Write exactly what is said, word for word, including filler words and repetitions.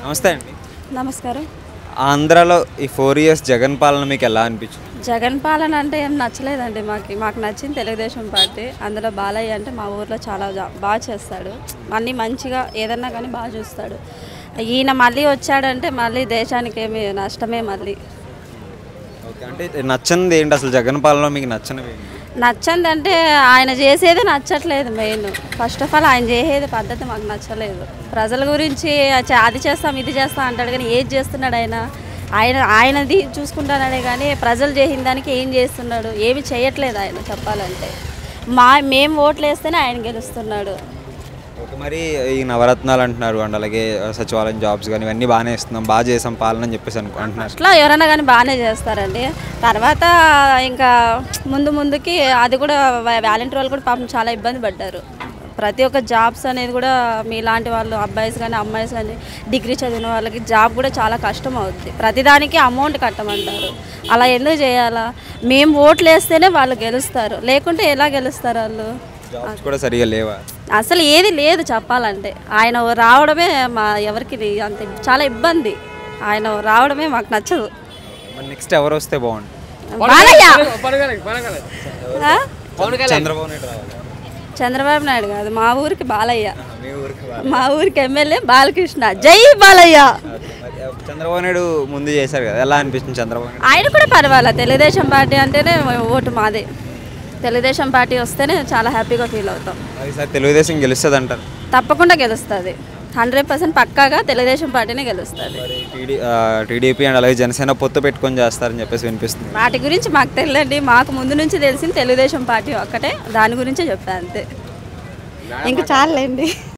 నమస్తే అండి. నమస్కారం. ఆంధ్రాలో ఈ ఫోర్ ఇయర్స్ జగన్ పాలన మీకు ఎలా అనిపించింది? జగన్ పాలన అంటే ఏం నచ్చలేదండి మాకు. మాకు నచ్చింది తెలుగుదేశం పార్టీ. అందులో బాలయ్య అంటే మా ఊర్లో చాలా బాగా చేస్తాడు. అన్నీ మంచిగా ఏదన్నా కానీ బాగా చూస్తాడు. ఈయన మళ్ళీ వచ్చాడంటే మళ్ళీ దేశానికి ఏమి నష్టమే మళ్ళీ. ఓకే, అంటే నచ్చనిది ఏంటి అసలు జగన్ పాలనలో మీకు నచ్చనివి ఏంటి? నచ్చందంటే ఆయన చేసేది నచ్చట్లేదు. మెయిన్ ఫస్ట్ ఆఫ్ ఆల్ ఆయన చేసేది పద్ధతి మాకు నచ్చలేదు. ప్రజల గురించి అది చేస్తాం ఇది చేస్తాం అంటాడు కానీ ఏది చేస్తున్నాడు ఆయన? ఆయన ఆయనది చూసుకుంటానడే కానీ ప్రజలు చేసిన దానికి ఏం చేస్తున్నాడు? ఏమి చేయట్లేదు ఆయన చెప్పాలంటే. మా మేము ఓట్లు వేస్తేనే ఆయన గెలుస్తున్నాడు. ఓకే, మరి ఈ నవరత్నాలు అంటున్నారు అండ్ అలాగే సచివాలయం జాబ్స్ కానీ ఇవన్నీ బాగానే ఇస్తున్నాం, బాగా చేసాం పాలన అని చెప్పేసి అనుకో అంటున్నారు. అట్లా ఎవరైనా కానీ బాగానే చేస్తారండి. తర్వాత ఇంకా ముందు ముందుకి అది కూడా వాలంటీర్ వాళ్ళు కూడా పాపం చాలా ఇబ్బంది పడ్డారు. ప్రతి ఒక్క జాబ్స్ అనేది కూడా మీలాంటి వాళ్ళు అబ్బాయిస్ కానీ అమ్మాయిస్ కానీ డిగ్రీ చదివిన వాళ్ళకి జాబ్ కూడా చాలా కష్టం అవుద్ది. ప్రతిదానికి అమౌంట్ కట్టమంటారు. అలా ఎందుకు చేయాలా? మేము ఓట్లు వేస్తేనే వాళ్ళు గెలుస్తారు, లేకుంటే ఎలా గెలుస్తారు వాళ్ళు? జాబ్స్ కూడా సరిగా లేవా? అసలు ఏది లేదు చెప్పాలంటే. ఆయన రావడమే మా ఎవరికి అంత చాలా ఇబ్బంది. ఆయన రావడమే మాకు నచ్చదు. మరి నెక్స్ట్ ఎవరు వస్తే బాగుంటుంది? బాలయ్య. చంద్రబాబు నాయుడు రావాలి. చంద్రబాబు నాయుడు కాదు, మా ఊరికి బాలయ్య. మీ ఊరికి మా ఊరికి ఎమ్మెల్యే బాలకృష్ణ. జై బాలయ్య. చంద్రబాబు నాయుడు ముందు చేశారు కదా, ఎలా అనిపిస్తుంది చంద్రబాబు నాయుడు? ఆయన కూడా పర్వాలేదు. తెలుగుదేశం పార్టీ అంటేనే ఓటు మాదే. తెలుగుదేశం పార్టీ వస్తేనే చాలా హ్యాపీగా ఫీల్ అవుతాం. ఈసారి తెలుగుదేశం గెలుస్తుంది అంటారు? తప్పకుండా గెలుస్తుంది. హండ్రెడ్ పర్సెంట్ పక్కాగా తెలుగుదేశం పార్టీనే గెలుస్తుంది. టీడీపీ అండ్ అలాగే జనసేన పొత్తు పెట్టుకొని చేస్తారని చెప్పేసి వినిపిస్తుంది. వాటి గురించి మాకు తెలియదండి. మాకు ముందు నుంచి తెలిసింది తెలుగుదేశం పార్టీ ఒక్కటే. దాని గురించే చెప్పాను అంతే. ఇంకా చాలండి.